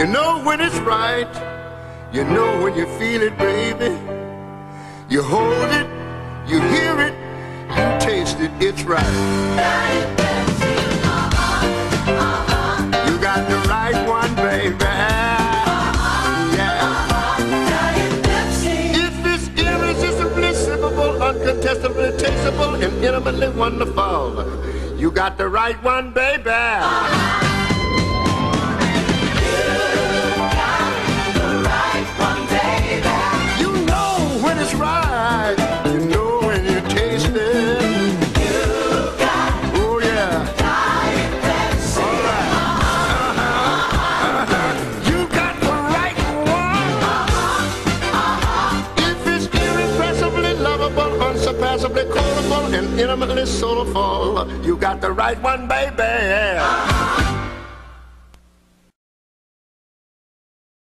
You know when it's right. You know when you feel it, baby. You hold it, you hear it, you taste it, it's right. You got the right one, baby. Uncontestably tasteable and intimately wonderful. You got the right one, baby. You got the right one, baby. You know when it's right. You know when you taste it. You got oh yeah. All right. You got the right one. If it's irrepressibly lovable, unsurpassably quotable and intimately soulful, you got the right one, baby.